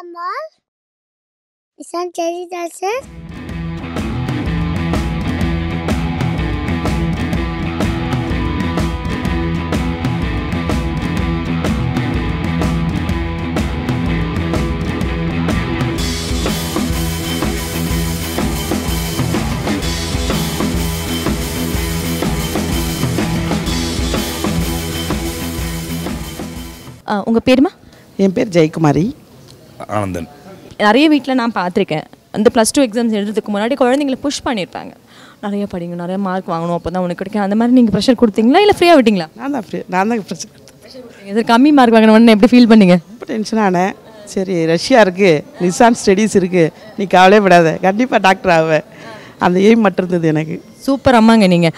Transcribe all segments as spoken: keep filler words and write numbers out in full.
Mall. Nissan Cherry Dasher. உங்கள் பேருமா? என் பேர் ஜெயக்குமாரி ஆனந்தன். நிறைய வீட்டில் நான் பார்த்துருக்கேன், அந்த ப்ளஸ் டூ எக்ஸாம்ஸ் எழுதுறதுக்கு முன்னாடி குழந்தைங்களை புஷ் பண்ணியிருப்பாங்க, நிறைய படிங்க, நிறைய மார்க் வாங்கணும், அப்போ தான் உனக்கு கிடைக்கும். அந்த மாதிரி நீங்கள் ப்ரெஷர் கொடுத்தீங்களா இல்லை ஃப்ரீயாக விட்டீங்களா? நான் தான் ஃப்ரீ நான் தான் ப்ரெஷர் கொடுத்தேன். இது கம்மி மார்க் வாங்கணும்னு எப்படி ஃபீல் பண்ணீங்க? ரொம்ப டென்ஷன் ஆனேன். சரி, ரஷ்யா இருக்குது, நிசான் ஸ்டடீஸ் இருக்குது, நீ கவலையே விடாத, கண்டிப்பாக டாக்டர் ஆவேன், அந்த எய்ம் மட்டும் இருந்தது எனக்கு. சூப்பர் அம்மாங்க நீங்கள்.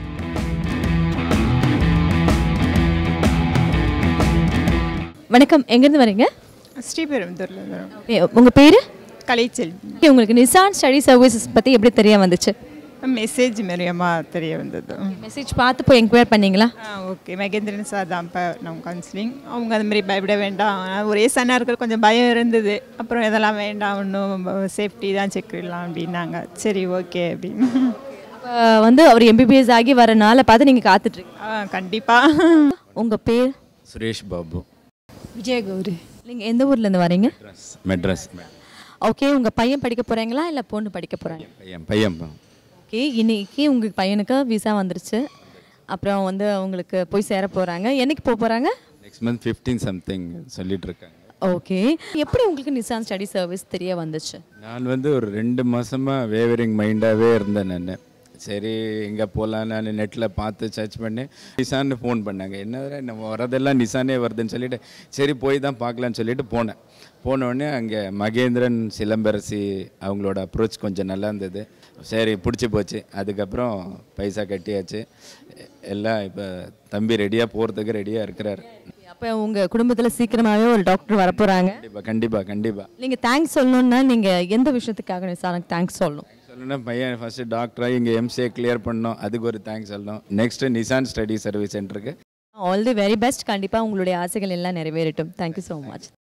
வணக்கம், எங்கேருந்து வரீங்க? ஸ்ரீபெரும்புதூர்ல. உங்கள் பேர்? கலைச்செல்வி. உங்களுக்கு நிசான் ஸ்டடி சர்வீசஸ் பற்றி எப்படி தெரிய வந்துச்சு? மெசேஜ் மூலியமா தெரிய வந்தது. மெசேஜ் பார்த்து போய் என்கொயர் பண்ணீங்களா? ஆ ஓகே, மகேந்திரன் சார் தான் இப்போ நம்ம கவுன்சிலிங். அவங்க அது மாதிரி பயப்பட வேண்டாம், ஒரே சன்னா இருக்கிற கொஞ்சம் பயம் இருந்தது. அப்புறம் இதெல்லாம் வேண்டாம், ஒன்றும் சேஃப்டி தான் செக் பண்ணலாம் அப்படின்னாங்க. சரி ஓகே அப்படின்னு. வந்து அவர் எம்பிபிஎஸ் ஆகி வரனால பார்த்து நீங்கள் காத்துட்ருக்கீங்க? ஆ கண்டிப்பாக. உங்கள் பேர்? சுரேஷ் பாபு. விஜயகௌரி. நீங்கள் எந்த ஊர்லேருந்து வரீங்க? மெட்ராஸ். ஓகே, உங்கள் பையன் படிக்க போகிறாங்களா இல்லை பொண்ணு படிக்க போகிறாங்க? பையன் பையன் ஓகே, இன்னைக்கு உங்கள் பையனுக்கு விசா வந்துருச்சு, அப்புறம் வந்து அவங்களுக்கு போய் சேர போகிறாங்க. என்னைக்கு போக போகிறாங்க? நெக்ஸ்ட் மந்த் ஃபிஃப்டீன் சம்திங் சொல்லிட்டு இருக்காங்க. ஓகே, எப்படி உங்களுக்கு நிசான் ஸ்டடி சர்வீஸ் தெரிய வந்துச்சு? நான் வந்து ஒரு ரெண்டு மாதமாக வேவரிங் மைண்டாகவே இருந்தேன். நான் சரி எங்கே போகலாம், நான் நெட்டில் பார்த்து சர்ச் பண்ணி நிசான்னு ஃபோன் பண்ணாங்க. என்ன நம்ம வரதெல்லாம் நிசானே வருதுன்னு சொல்லிட்டு சரி போய் தான் பார்க்கலான்னு சொல்லிட்டு போனேன். போனோடனே அங்கே மகேந்திரன் சிலம்பரசி அவங்களோட அப்ரோச் கொஞ்சம் நல்லா இருந்தது. சரி பிடிச்சி போச்சு. அதுக்கப்புறம் பைசா கட்டியாச்சு, எல்லாம் இப்போ தம்பி ரெடியாக போகிறதுக்கு ரெடியாக இருக்கிறாரு. அப்போ உங்கள் குடும்பத்தில் சீக்கிரமாகவே ஒரு டாக்டர் வரப்போகிறாங்க. கண்டிப்பாக கண்டிப்பாக கண்டிப்பாக. நீங்கள் தேங்க்ஸ் சொல்லணுன்னா நீங்கள் எந்த விஷயத்துக்காக நிசானுக்கு தேங்க்ஸ் சொல்லணும்? சொல்லணும்னா பையன் ஃபஸ்ட்டு டாக்டராக இங்கே எம்சிஏ கிளியர் பண்ணோம், அதுக்கு ஒரு தேங்க்ஸ் சொல்லணும். நெக்ஸ்ட்டு நிசான் ஸ்டடி சர்வீஸ் சென்டருக்கு ஆல் தி வெரி பெஸ்ட். கண்டிப்பாக உங்களுடைய ஆசைகள் எல்லாம் நிறைவேறட்டும். Thank you so much.